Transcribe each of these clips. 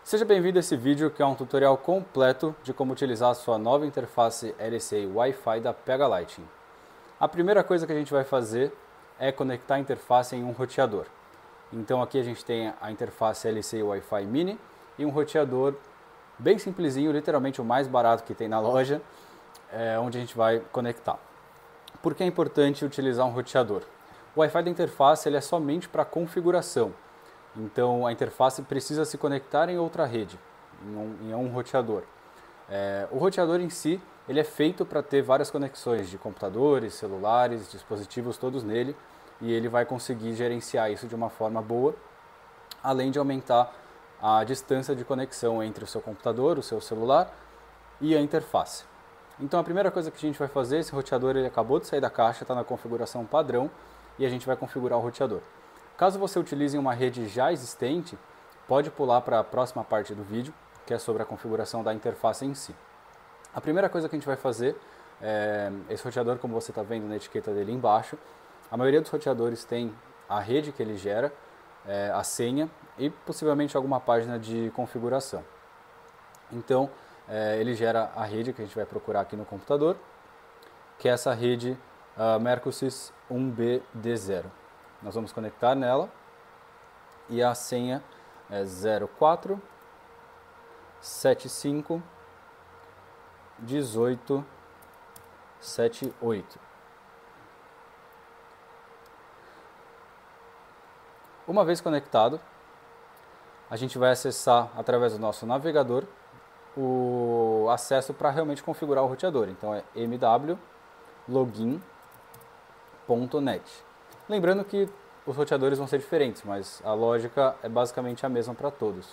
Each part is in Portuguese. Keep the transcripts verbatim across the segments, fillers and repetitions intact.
Seja bem-vindo a esse vídeo que é um tutorial completo de como utilizar a sua nova interface L C I Wi-Fi da Pega Lighting. A primeira coisa que a gente vai fazer é conectar a interface em um roteador. Então aqui a gente tem a interface L C I Wi-Fi Mini e um roteador bem simplesinho, literalmente o mais barato que tem na loja, é onde a gente vai conectar. Por que é importante utilizar um roteador? O Wi-Fi da interface ele é somente para configuração. Então a interface precisa se conectar em outra rede, em um, em um roteador. É, o roteador em si ele é feito para ter várias conexões de computadores, celulares, dispositivos todos nele, e ele vai conseguir gerenciar isso de uma forma boa, além de aumentar a distância de conexão entre o seu computador, o seu celular e a interface. Então a primeira coisa que a gente vai fazer, esse roteador ele acabou de sair da caixa, está na configuração padrão, e a gente vai configurar o roteador. Caso você utilize uma rede já existente, pode pular para a próxima parte do vídeo, que é sobre a configuração da interface em si. A primeira coisa que a gente vai fazer, é, esse roteador, como você está vendo na etiqueta dele embaixo, a maioria dos roteadores tem a rede que ele gera, é, a senha e possivelmente alguma página de configuração. Então, é, ele gera a rede que a gente vai procurar aqui no computador, que é essa rede uh, Mercosys um B D zero. Nós vamos conectar nela e a senha é zero quatro sete cinco dezoito setenta e oito. Uma vez conectado, a gente vai acessar através do nosso navegador o acesso para realmente configurar o roteador. Então é m w login ponto net. Lembrando que os roteadores vão ser diferentes, mas a lógica é basicamente a mesma para todos.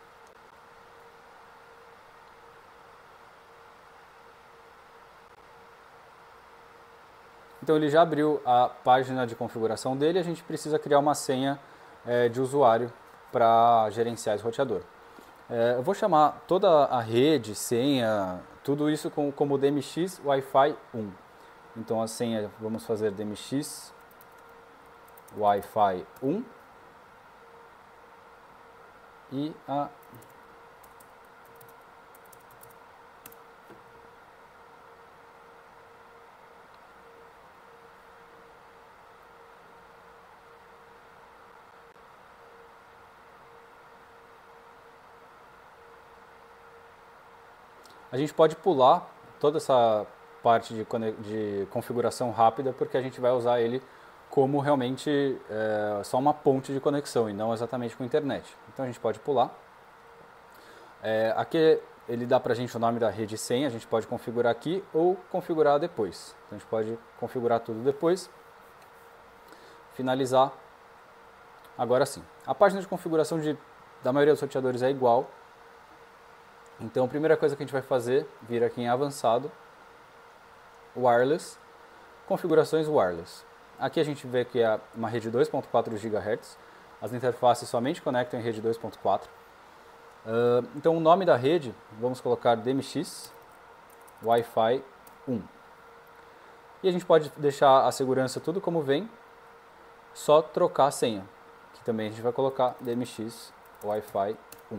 Então ele já abriu a página de configuração dele, a gente precisa criar uma senha é, de usuário para gerenciar esse roteador. É, eu vou chamar toda a rede, senha, tudo isso com, como D M X Wi-Fi um. Então a senha, vamos fazer D M X Wi-Fi um e a a gente pode pular toda essa parte de, de configuração rápida porque a gente vai usar ele como realmente é, só uma ponte de conexão e não exatamente com a internet. Então a gente pode pular. É, aqui ele dá para a gente o nome da rede e senha, a gente pode configurar aqui ou configurar depois. Então a gente pode configurar tudo depois, finalizar. Agora sim, a página de configuração de, da maioria dos roteadores é igual. Então a primeira coisa que a gente vai fazer, vir aqui em avançado, wireless, configurações wireless. Aqui a gente vê que é uma rede dois ponto quatro gigahertz, as interfaces somente conectam em rede dois ponto quatro. Uh, então o nome da rede, vamos colocar D M X Wi-Fi um. E a gente pode deixar a segurança tudo como vem, só trocar a senha, que também a gente vai colocar D M X Wi-Fi um.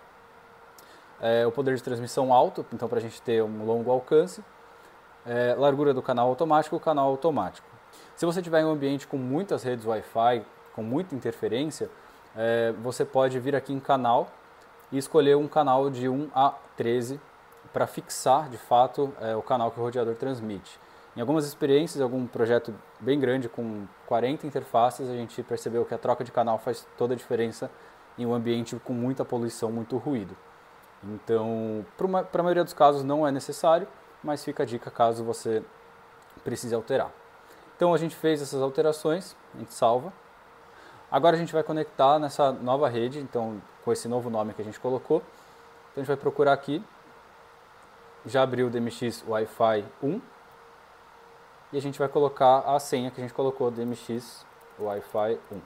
É, o poder de transmissão alto, então para a gente ter um longo alcance. É, largura do canal automático, o canal automático. Se você tiver em um ambiente com muitas redes Wi-Fi, com muita interferência, é, você pode vir aqui em canal e escolher um canal de um a treze para fixar, de fato, é, o canal que o roteador transmite. Em algumas experiências, algum projeto bem grande com quarenta interfaces, a gente percebeu que a troca de canal faz toda a diferença em um ambiente com muita poluição, muito ruído. Então, para a maioria dos casos não é necessário, mas fica a dica caso você precise alterar. Então a gente fez essas alterações, a gente salva. Agora a gente vai conectar nessa nova rede, então com esse novo nome que a gente colocou. Então a gente vai procurar aqui, já abriu o D M X Wi-Fi um e a gente vai colocar a senha que a gente colocou, D M X Wi-Fi um.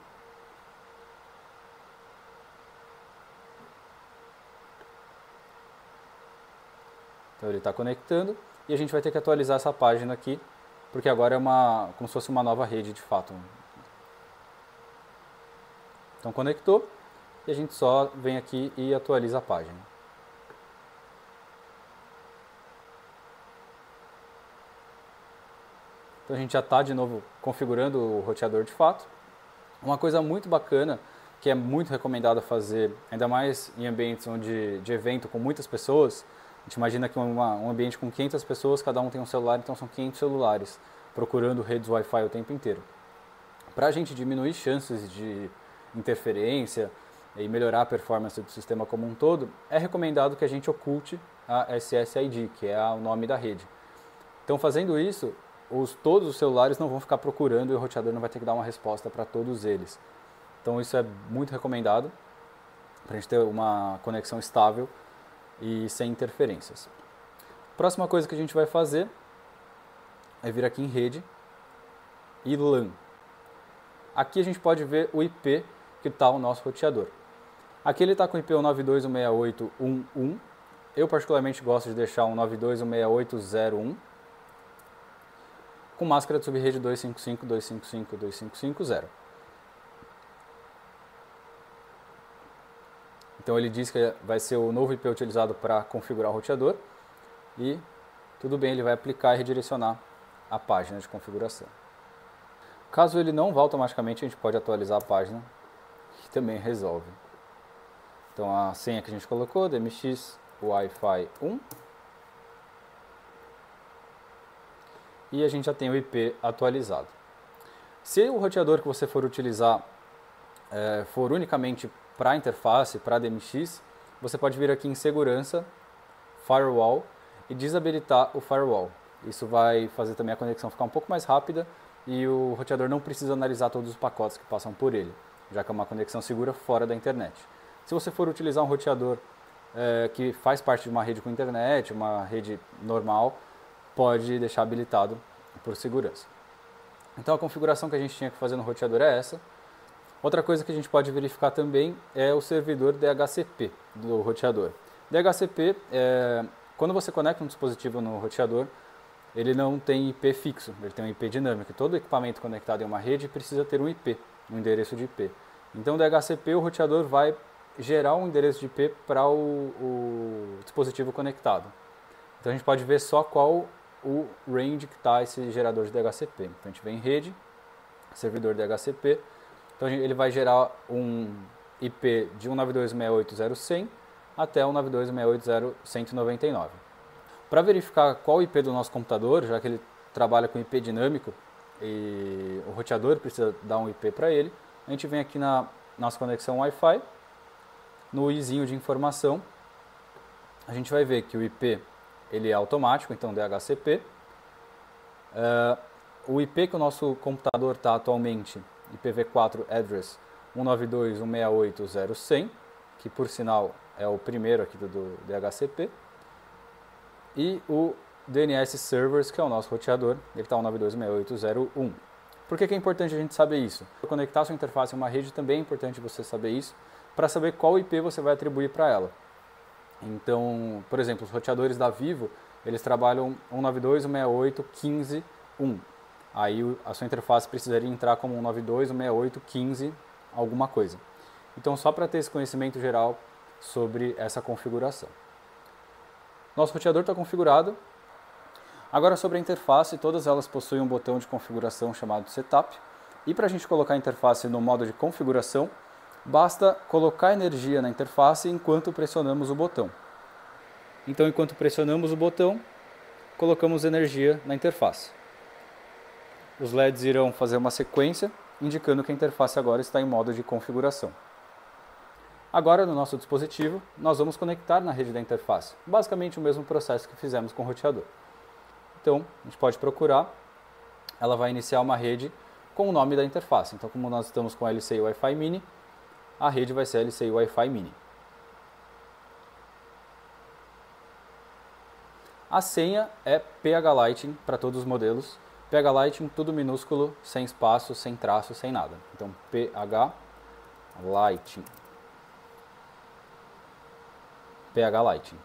Então ele está conectando e a gente vai ter que atualizar essa página aqui, porque agora é uma, como se fosse uma nova rede de fato. Então conectou, e a gente só vem aqui e atualiza a página. Então a gente já está de novo configurando o roteador de fato. Uma coisa muito bacana, que é muito recomendado fazer, ainda mais em ambientes onde, de evento com muitas pessoas. A gente imagina que uma, um ambiente com quinhentas pessoas, cada um tem um celular, então são quinhentos celulares procurando redes Wi-Fi o tempo inteiro. Para a gente diminuir chances de interferência e melhorar a performance do sistema como um todo, é recomendado que a gente oculte a S S I D, que é o nome da rede. Então, fazendo isso, os, todos os celulares não vão ficar procurando e o roteador não vai ter que dar uma resposta para todos eles. Então, isso é muito recomendado para a gente ter uma conexão estável e sem interferências. Próxima coisa que a gente vai fazer é vir aqui em rede e LAN. Aqui a gente pode ver o I P que está o nosso roteador. Aqui ele está com o I P nove dois ponto um seis oito ponto um ponto um. Eu particularmente gosto de deixar um nove dois ponto um seis oito ponto zero ponto um com máscara de subrede duzentos e cinquenta e cinco ponto duzentos e cinquenta e cinco ponto duzentos e cinquenta e zero. Então ele diz que vai ser o novo I P utilizado para configurar o roteador e tudo bem, ele vai aplicar e redirecionar a página de configuração. Caso ele não vá automaticamente, a gente pode atualizar a página, que também resolve. Então a senha que a gente colocou, D M X Wi-Fi um. E a gente já tem o I P atualizado. Se o roteador que você for utilizar é, for unicamente para a interface, para a D M X, você pode vir aqui em segurança, firewall, e desabilitar o firewall. Isso vai fazer também a conexão ficar um pouco mais rápida e o roteador não precisa analisar todos os pacotes que passam por ele, já que é uma conexão segura fora da internet. Se você for utilizar um roteador é, que faz parte de uma rede com internet, uma rede normal, pode deixar habilitado por segurança. Então a configuração que a gente tinha que fazer no roteador é essa. Outra coisa que a gente pode verificar também é o servidor D H C P do roteador. D H C P, é, quando você conecta um dispositivo no roteador, ele não tem I P fixo, ele tem um I P dinâmico. Todo equipamento conectado em uma rede precisa ter um I P, um endereço de I P. Então, D H C P, o roteador vai gerar um endereço de I P para o, o dispositivo conectado. Então, a gente pode ver só qual o range que está esse gerador de D H C P. Então, a gente vem em rede, servidor D H C P. Então, ele vai gerar um I P de um nove dois ponto um seis oito ponto zero ponto cem até um nove dois ponto um seis oito ponto zero ponto cento e noventa e nove. Para verificar qual o I P do nosso computador, já que ele trabalha com I P dinâmico e o roteador precisa dar um I P para ele, a gente vem aqui na nossa conexão Wi-Fi, no izinho de informação, a gente vai ver que o I P ele é automático, então D H C P. Uh, o I P que o nosso computador está atualmente, I P v quatro address um nove dois ponto um seis oito ponto zero ponto cem, que por sinal é o primeiro aqui do, do D H C P. E o D N S Servers, que é o nosso roteador, ele está um nove dois ponto um seis oito ponto zero ponto um. Por que que é importante a gente saber isso? Para conectar sua interface a uma rede também é importante você saber isso, para saber qual I P você vai atribuir para ela. Então, por exemplo, os roteadores da Vivo, eles trabalham um nove dois ponto um seis oito ponto quinze ponto um. Aí a sua interface precisaria entrar como um nove dois ponto um seis oito ponto quinze alguma coisa. Então, só para ter esse conhecimento geral sobre essa configuração. Nosso roteador está configurado. Agora sobre a interface, todas elas possuem um botão de configuração chamado Setup. E para a gente colocar a interface no modo de configuração, basta colocar energia na interface enquanto pressionamos o botão. Então, enquanto pressionamos o botão, colocamos energia na interface. Os L E Ds irão fazer uma sequência, indicando que a interface agora está em modo de configuração. Agora, no nosso dispositivo, nós vamos conectar na rede da interface. Basicamente o mesmo processo que fizemos com o roteador. Então, a gente pode procurar, ela vai iniciar uma rede com o nome da interface. Então, como nós estamos com L C I Wi-Fi Mini, a rede vai ser L C I Wi-Fi Mini. A senha é PHLighting para todos os modelos. PHLighting, tudo minúsculo, sem espaço, sem traço, sem nada. Então, PHLighting. PHLighting.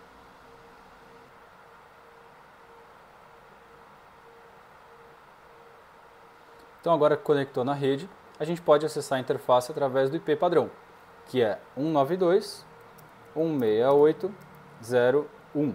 Então agora que conectou na rede, a gente pode acessar a interface através do I P padrão. que é um nove dois ponto um seis oito ponto zero um.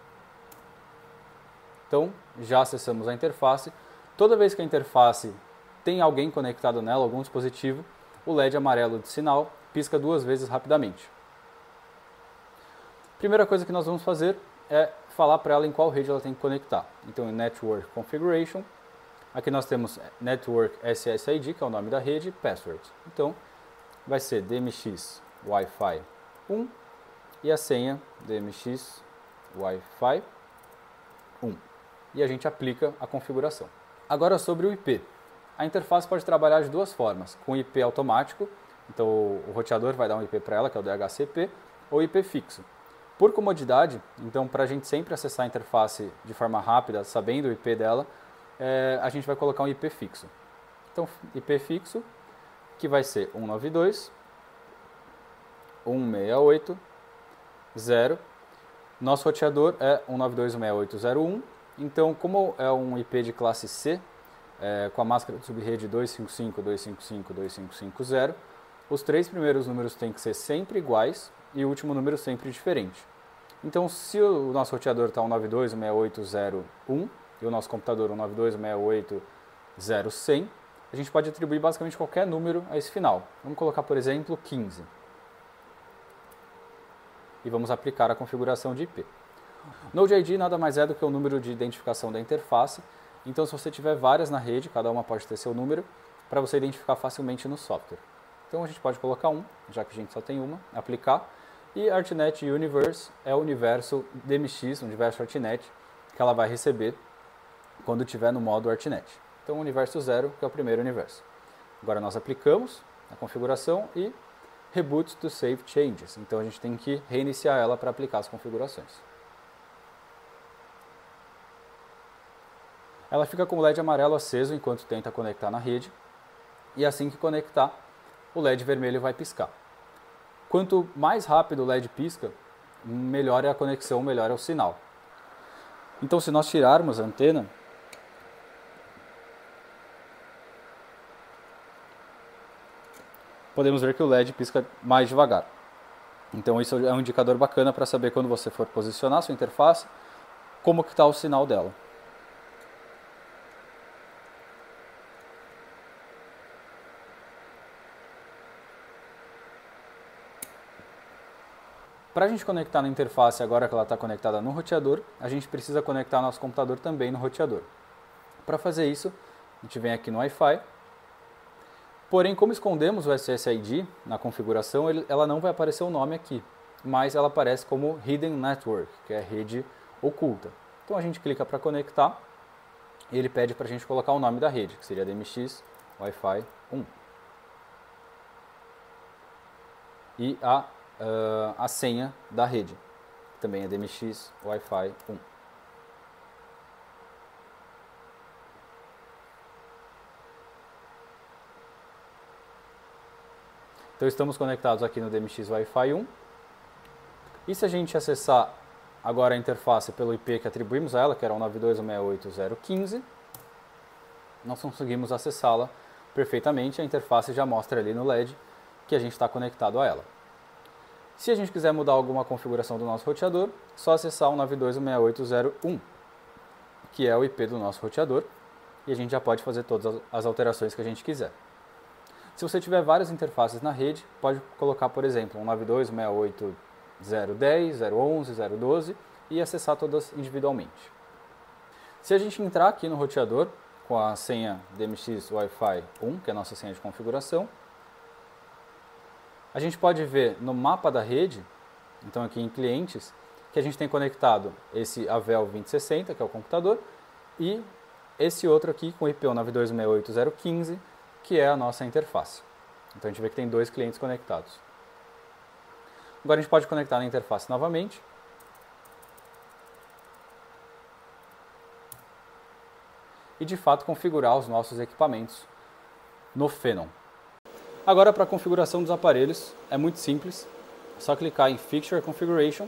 Então, já acessamos a interface. Toda vez que a interface tem alguém conectado nela, algum dispositivo, o L E D amarelo de sinal pisca duas vezes rapidamente. Primeira coisa que nós vamos fazer é falar para ela em qual rede ela tem que conectar. Então, em Network Configuration, aqui nós temos Network S S I D, que é o nome da rede, e Password. Então, vai ser D M X Wi-Fi um e a senha D M X Wi-Fi um. E a gente aplica a configuração. Agora sobre o I P. A interface pode trabalhar de duas formas, com I P automático, então o roteador vai dar um I P para ela, que é o D H C P, ou I P fixo. Por comodidade, então para a gente sempre acessar a interface de forma rápida, sabendo o I P dela, é, a gente vai colocar um I P fixo. Então I P fixo, que vai ser um nove dois ponto um seis oito ponto zero. Nosso roteador é um nove dois ponto um seis oito ponto zero um. Então, como é um I P de classe C, é, com a máscara de subrede dois cinco cinco, dois cinco cinco, dois cinco cinco zero, os três primeiros números têm que ser sempre iguais e o último número sempre diferente. Então, se o nosso roteador está um nove dois ponto um seis oito ponto zero um e o nosso computador um nove dois ponto um seis oito ponto zero um zero, a gente pode atribuir basicamente qualquer número a esse final. Vamos colocar, por exemplo, quinze. E vamos aplicar a configuração de I P. Node I D nada mais é do que o número de identificação da interface. Então, se você tiver várias na rede, cada uma pode ter seu número, para você identificar facilmente no software. Então, a gente pode colocar um, já que a gente só tem uma, aplicar. E ArtNet Universe é o universo D M X, o universo ArtNet, que ela vai receber quando estiver no modo ArtNet. Então, o universo zero, que é o primeiro universo. Agora, nós aplicamos a configuração e Reboot to Save Changes. Então, a gente tem que reiniciar ela para aplicar as configurações. Ela fica com o L E D amarelo aceso enquanto tenta conectar na rede, e assim que conectar, o L E D vermelho vai piscar. Quanto mais rápido o L E D pisca, melhor é a conexão, melhor é o sinal. Então, se nós tirarmos a antena, podemos ver que o L E D pisca mais devagar. Então, isso é um indicador bacana para saber quando você for posicionar a sua interface, como que está o sinal dela. Para a gente conectar na interface agora que ela está conectada no roteador, a gente precisa conectar nosso computador também no roteador. Para fazer isso, a gente vem aqui no Wi-Fi. Porém, como escondemos o S S I D na configuração, ele, ela não vai aparecer o nome aqui, mas ela aparece como Hidden Network, que é rede oculta. Então a gente clica para conectar e ele pede para a gente colocar o nome da rede, que seria D M X Wi-Fi um. E a Uh, a senha da rede, que também é D M X Wi-Fi um. Então estamos conectados aqui no D M X Wi-Fi um. E se a gente acessar agora a interface pelo I P que atribuímos a ela, que era um nove dois ponto um seis oito ponto zero um cinco, nós conseguimos acessá-la perfeitamente. A interface já mostra ali no L E D que a gente está conectado a ela. Se a gente quiser mudar alguma configuração do nosso roteador, só acessar o nove dois ponto um seis oito ponto zero um, que é o I P do nosso roteador, e a gente já pode fazer todas as alterações que a gente quiser. Se você tiver várias interfaces na rede, pode colocar, por exemplo, um nove dois ponto um seis oito ponto zero um zero, zero onze, zero doze e acessar todas individualmente. Se a gente entrar aqui no roteador com a senha D M X Wi-Fi um, que é a nossa senha de configuração, a gente pode ver no mapa da rede, então aqui em clientes, que a gente tem conectado esse Avel vinte sessenta, que é o computador, e esse outro aqui com I P nove dois ponto um seis oito ponto zero um cinco, que é a nossa interface. Então a gente vê que tem dois clientes conectados. Agora a gente pode conectar na interface novamente. E de fato configurar os nossos equipamentos no Phenom. Agora, para a configuração dos aparelhos, é muito simples, é só clicar em Fixture Configuration.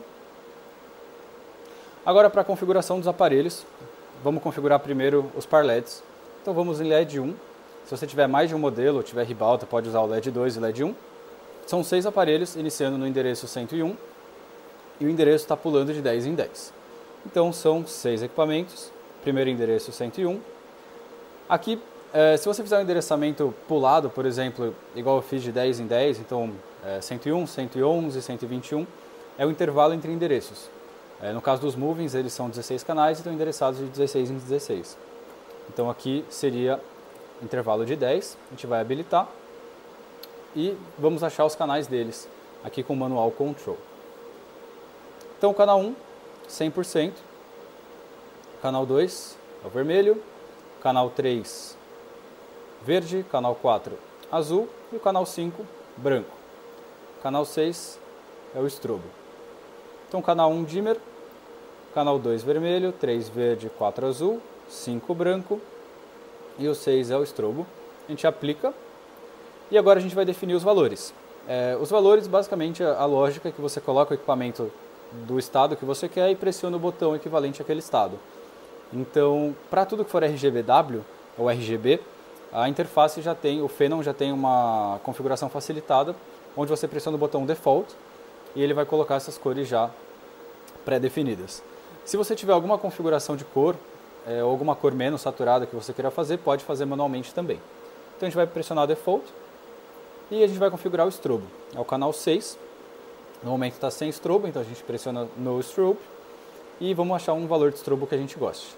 Agora, para a configuração dos aparelhos, vamos configurar primeiro os par L E Ds. Então vamos em L E D um, se você tiver mais de um modelo, tiver ribalta, pode usar o L E D dois e o L E D um. São seis aparelhos, iniciando no endereço cento e um, e o endereço está pulando de dez em dez. Então são seis equipamentos, primeiro endereço cento e um. Aqui, é, se você fizer um endereçamento pulado, por exemplo, igual eu fiz de dez em dez, então é, cento e um, cento e onze, cento e vinte e um, é o intervalo entre endereços. É, no caso dos movings, eles são dezesseis canais e estão endereçados de dezesseis em dezesseis. Então aqui seria intervalo de dez, a gente vai habilitar e vamos achar os canais deles aqui com o manual control. Então o canal um, cem por cento, canal dois é o vermelho, canal três verde, canal quatro azul e o canal cinco branco. Canal seis é o estrobo. Então canal um dimmer, canal dois vermelho, três verde, quatro azul, cinco branco e o seis é o estrobo. A gente aplica e agora a gente vai definir os valores. É, os valores, basicamente, a, a lógica é que você coloca o equipamento do estado que você quer e pressiona o botão equivalente àquele estado. Então, para tudo que for R G B W ou R G B, a interface já tem, o Phenom já tem uma configuração facilitada, onde você pressiona o botão Default e ele vai colocar essas cores já pré-definidas. Se você tiver alguma configuração de cor, é, ou alguma cor menos saturada que você queira fazer, pode fazer manualmente também. Então a gente vai pressionar Default e a gente vai configurar o strobo. É o canal seis, no momento está sem strobo, então a gente pressiona No Strobe e vamos achar um valor de strobo que a gente goste.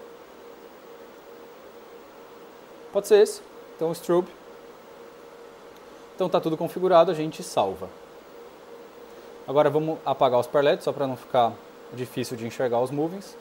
Pode ser esse, então o strobe. Então está tudo configurado, a gente salva. Agora vamos apagar os parletes, só para não ficar difícil de enxergar os movings.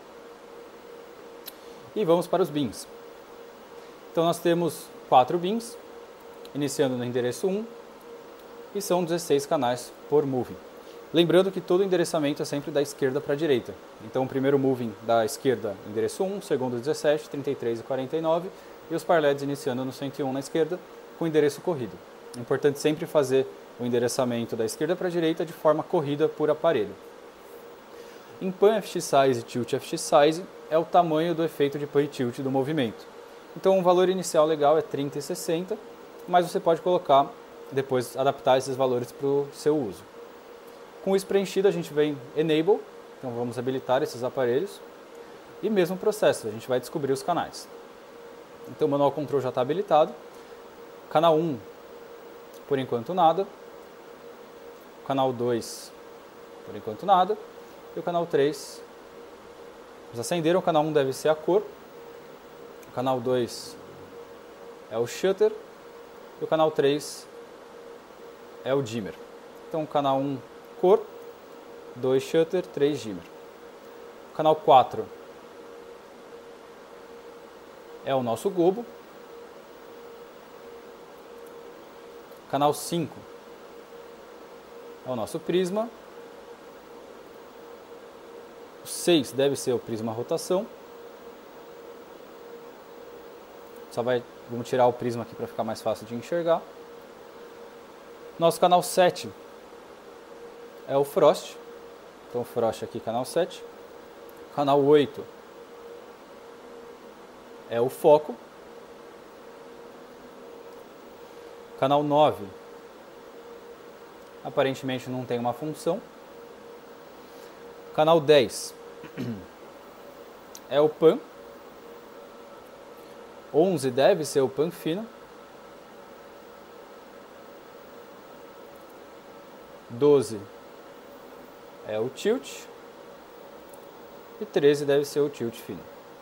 E vamos para os bins. Então nós temos quatro bins, iniciando no endereço um, e são dezesseis canais por moving. Lembrando que todo endereçamento é sempre da esquerda para a direita. Então o primeiro moving da esquerda, endereço um, segundo dezessete, trinta e três e quarenta e nove, e os parletes iniciando no cento e um na esquerda, com o endereço corrido. É importante sempre fazer o endereçamento da esquerda para a direita de forma corrida por aparelho. Em Pan F X Size e Tilt F X Size é o tamanho do efeito de pan e tilt do movimento. Então o valor inicial legal é trinta e sessenta, mas você pode colocar, depois adaptar esses valores para o seu uso. Com isso preenchido a gente vem Enable, então vamos habilitar esses aparelhos, e mesmo processo, a gente vai descobrir os canais. Então o manual control já está habilitado, canal um, por enquanto nada, canal dois, por enquanto nada, e o canal três, eles acenderam, o canal um deve ser a cor, o canal dois é o shutter, e o canal três é o dimmer. Então o canal um, cor, dois shutter, três dimmer. O canal quatro é o nosso gobo. Canal cinco é o nosso prisma. O seis deve ser o prisma rotação. Só vai, vamos tirar o prisma aqui para ficar mais fácil de enxergar. Nosso canal sete é o frost. Então frost aqui, canal sete. Canal oito é o foco. Canal nove aparentemente não tem uma função. Canal dez é o pan. onze deve ser o pan fino. doze é o tilt. E treze deve ser o tilt fino.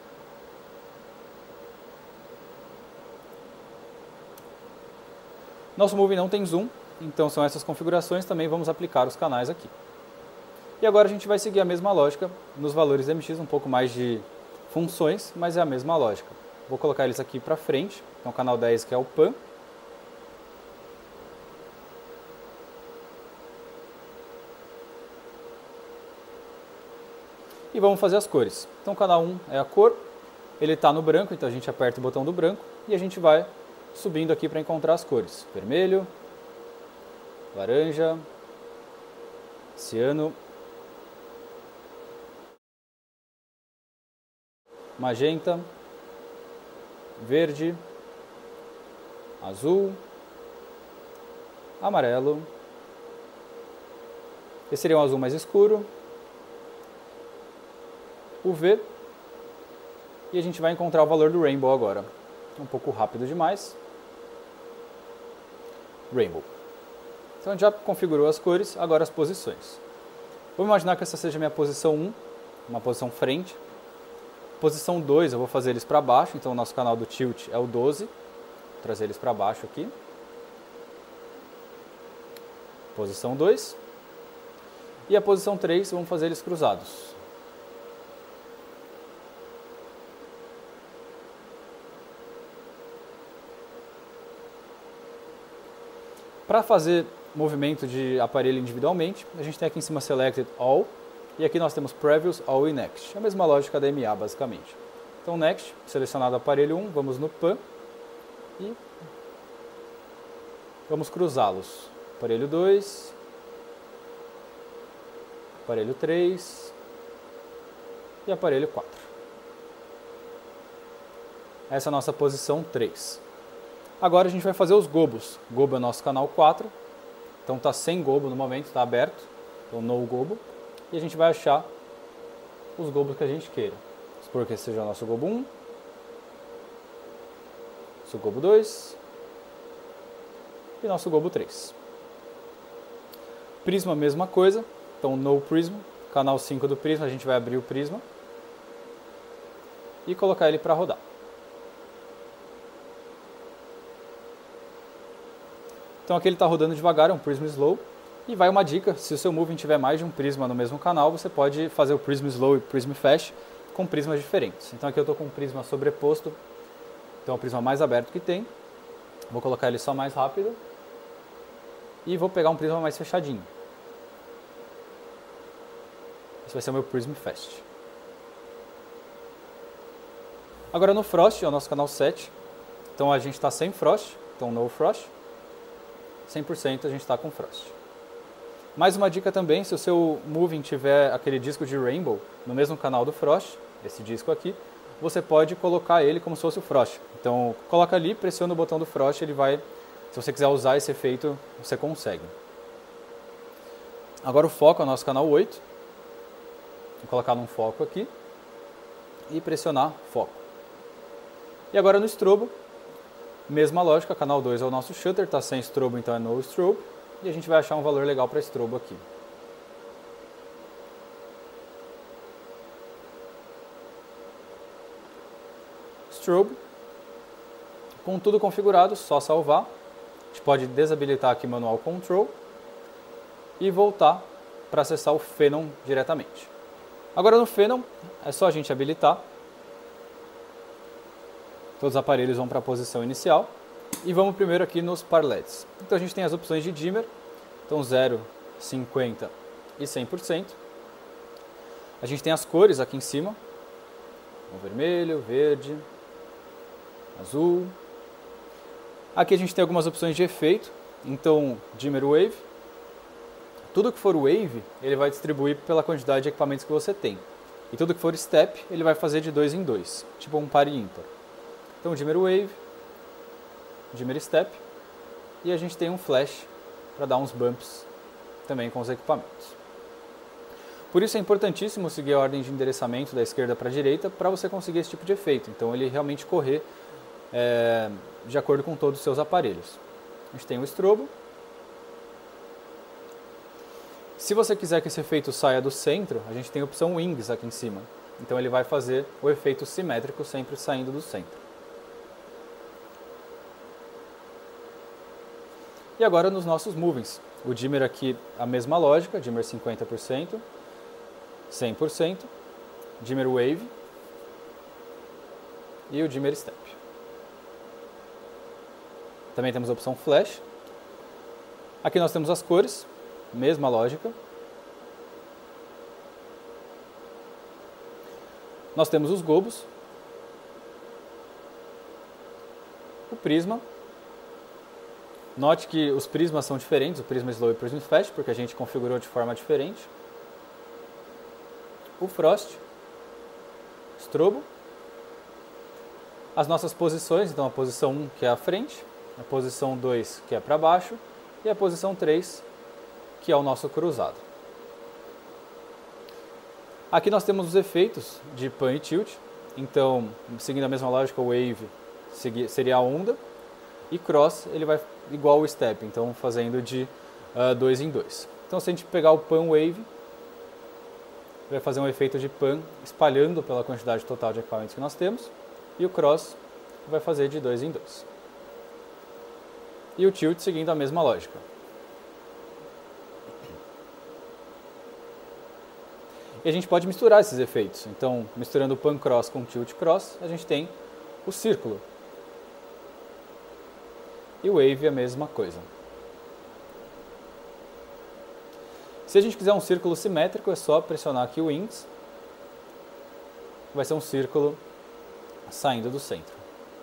Nosso movie não tem zoom, então são essas configurações, também vamos aplicar os canais aqui. E agora a gente vai seguir a mesma lógica nos valores M X, um pouco mais de funções, mas é a mesma lógica. Vou colocar eles aqui para frente, então o canal dez que é o pan. E vamos fazer as cores. Então o canal um é a cor, ele está no branco, então a gente aperta o botão do branco e a gente vai subindo aqui para encontrar as cores. Vermelho, laranja, ciano, magenta, verde, azul, amarelo Esse seria um azul mais escuro, o V, e a gente vai encontrar o valor do Rainbow agora. Um pouco rápido demais. Rainbow. Então a gente já configurou as cores, agora as posições. Vou imaginar que essa seja a minha posição um, uma posição frente. Posição dois, eu vou fazer eles para baixo, então o nosso canal do Tilt é o doze. Vou trazer eles para baixo aqui. Posição dois. E a posição três, vamos fazer eles cruzados. Para fazer movimento de aparelho individualmente, a gente tem aqui em cima Selected All, e aqui nós temos Previous, All e Next. É a mesma lógica da M A, basicamente. Então, Next, selecionado o aparelho um, vamos no Pan e vamos cruzá-los. Aparelho dois, aparelho três e aparelho quatro. Essa é a nossa posição três. Agora a gente vai fazer os gobos. Gobo é nosso canal quatro, então está sem gobo no momento, está aberto, então no gobo. E a gente vai achar os gobos que a gente queira. Vamos supor que esse seja o nosso gobo um, nosso gobo dois e nosso gobo três. Prisma, mesma coisa, então no prisma, canal cinco do prisma, a gente vai abrir o prisma e colocar ele para rodar. Então aqui ele está rodando devagar, é um Prisma Slow. E vai uma dica, se o seu moving tiver mais de um prisma no mesmo canal, você pode fazer o Prisma Slow e o Prisma Fast com prismas diferentes. Então aqui eu estou com um prisma sobreposto, então é o prisma mais aberto que tem. Vou colocar ele só mais rápido. E vou pegar um prisma mais fechadinho. Esse vai ser o meu Prisma Fast. Agora no Frost, é o nosso canal sete. Então a gente está sem Frost, então no Frost. cem por cento a gente está com Frost. Mais uma dica também, se o seu moving tiver aquele disco de Rainbow no mesmo canal do Frost, esse disco aqui, você pode colocar ele como se fosse o Frost. Então coloca ali, pressiona o botão do Frost, ele vai, se você quiser usar esse efeito, você consegue. Agora o foco é o nosso canal oito. Vou colocar num foco aqui e pressionar foco. E agora no estrobo, mesma lógica, canal dois é o nosso shutter, está sem strobo, então é no strobe. E a gente vai achar um valor legal para strobo aqui. Strobe. Com tudo configurado, só salvar. A gente pode desabilitar aqui Manual Control. E voltar para acessar o Phenom diretamente. Agora no Phenom, é só a gente habilitar. Todos os aparelhos vão para a posição inicial. E vamos primeiro aqui nos parlets. Então a gente tem as opções de dimmer. Então zero, cinquenta e cem por cento. A gente tem as cores aqui em cima. O vermelho, verde, azul. Aqui a gente tem algumas opções de efeito. Então dimmer wave. Tudo que for wave, ele vai distribuir pela quantidade de equipamentos que você tem. E tudo que for step, ele vai fazer de dois em dois. Tipo um par ímpar. Então dimmer wave, dimmer step, e a gente tem um flash para dar uns bumps também com os equipamentos. Por isso é importantíssimo seguir a ordem de endereçamento da esquerda para a direita para você conseguir esse tipo de efeito. Então ele realmente correr é, de acordo com todos os seus aparelhos. A gente tem o estrobo. Se você quiser que esse efeito saia do centro, a gente tem a opção Wings aqui em cima. Então ele vai fazer o efeito simétrico sempre saindo do centro. E agora nos nossos movings. O dimmer aqui, a mesma lógica, dimmer cinquenta por cento, cem por cento, dimmer wave e o dimmer step. Também temos a opção flash. Aqui nós temos as cores, mesma lógica. Nós temos os gobos, o prisma. Note que os prismas são diferentes, o Prisma Slow e o Prisma Fast, porque a gente configurou de forma diferente. O Frost, strobo. As nossas posições, então a posição um que é a frente, a posição dois que é para baixo e a posição três que é o nosso cruzado. Aqui nós temos os efeitos de pan e tilt. Então, seguindo a mesma lógica, o wave seria a onda e cross ele vai igual o step, então fazendo de uh, dois em dois. Então, se a gente pegar o pan wave, vai fazer um efeito de pan espalhando pela quantidade total de equipamentos que nós temos, e o cross vai fazer de dois em dois. E o tilt seguindo a mesma lógica. E a gente pode misturar esses efeitos. Então, misturando o pan cross com o tilt cross, a gente tem o círculo. E o wave é a mesma coisa. Se a gente quiser um círculo simétrico, é só pressionar aqui o índice. Vai ser um círculo saindo do centro.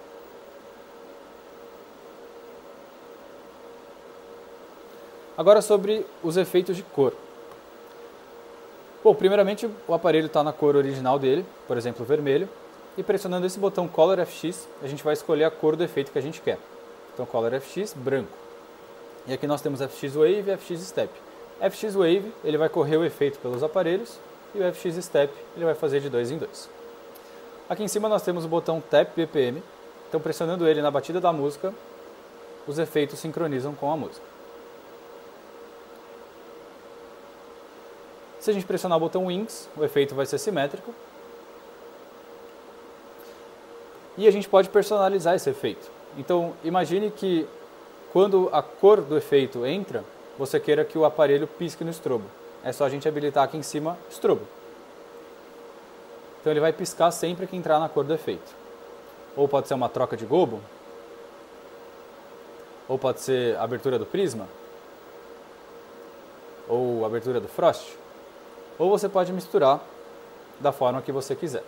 Agora sobre os efeitos de cor. Bom, primeiramente o aparelho está na cor original dele, por exemplo, vermelho, e pressionando esse botão Color F X, a gente vai escolher a cor do efeito que a gente quer. Então, Color F X, branco. E aqui nós temos F X Wave e F X Step. F X Wave, ele vai correr o efeito pelos aparelhos, e o F X Step, ele vai fazer de dois em dois. Aqui em cima nós temos o botão Tap B P M, então pressionando ele na batida da música, os efeitos sincronizam com a música. Se a gente pressionar o botão Wings, o efeito vai ser simétrico. E a gente pode personalizar esse efeito. Então, imagine que quando a cor do efeito entra, você queira que o aparelho pisque no estrobo. É só a gente habilitar aqui em cima, estrobo. Então ele vai piscar sempre que entrar na cor do efeito. Ou pode ser uma troca de gobo. Ou pode ser abertura do prisma. Ou abertura do frost. Ou você pode misturar da forma que você quiser.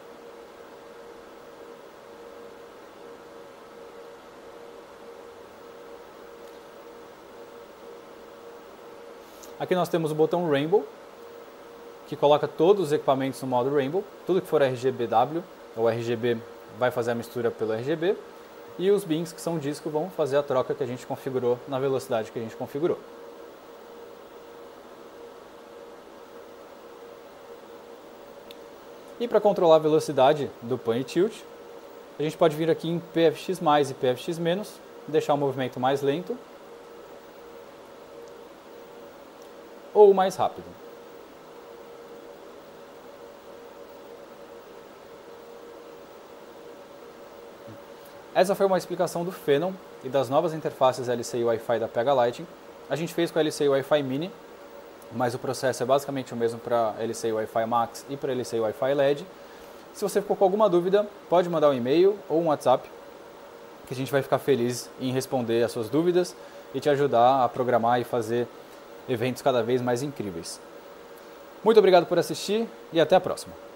Aqui nós temos o botão Rainbow, que coloca todos os equipamentos no modo Rainbow. Tudo que for R G B W ou R G B vai fazer a mistura pelo R G B. E os bins, que são disco, vão fazer a troca que a gente configurou na velocidade que a gente configurou. E para controlar a velocidade do pan e tilt, a gente pode vir aqui em P F X mais e P F X menos, deixar o movimento mais lento ou mais rápido. Essa foi uma explicação do Phenom e das novas interfaces L C I Wi-Fi da Pega Lighting. A gente fez com a L C I Wi-Fi Mini, mas o processo é basicamente o mesmo para L C I Wi-Fi Max e para L C I Wi-Fi L E D. Se você ficou com alguma dúvida, pode mandar um e-mail ou um WhatsApp, que a gente vai ficar feliz em responder as suas dúvidas e te ajudar a programar e fazer eventos cada vez mais incríveis. Muito obrigado por assistir e até a próxima.